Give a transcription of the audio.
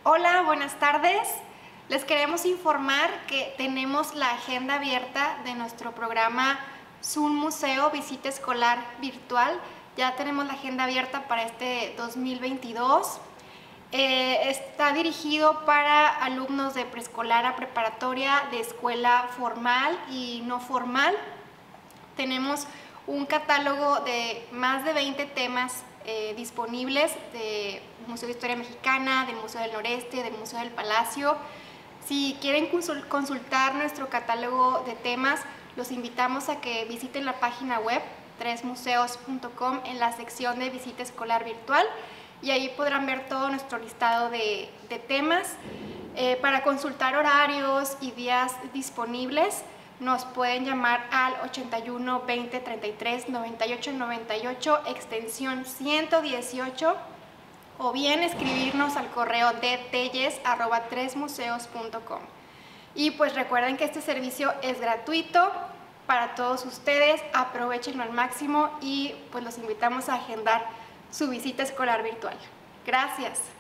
Hola, buenas tardes. Les queremos informar que tenemos la agenda abierta de nuestro programa Zoom Museo Visita Escolar Virtual. Ya tenemos la agenda abierta para este 2022. Está dirigido para alumnos de preescolar a preparatoria, de escuela formal y no formal. Tenemos un catálogo de más de 20 temas disponibles del Museo de Historia Mexicana, del Museo del Noreste, del Museo del Palacio. Si quieren consultar nuestro catálogo de temas, los invitamos a que visiten la página web tresmuseos.com en la sección de visita escolar virtual y ahí podrán ver todo nuestro listado de temas. Para consultar horarios y días disponibles, nos pueden llamar al 81 20 33 98 98 extensión 118 o bien escribirnos al correo de telles@tresmuseos.com. Y pues recuerden que este servicio es gratuito para todos ustedes, aprovechenlo al máximo y pues los invitamos a agendar su visita escolar virtual. Gracias.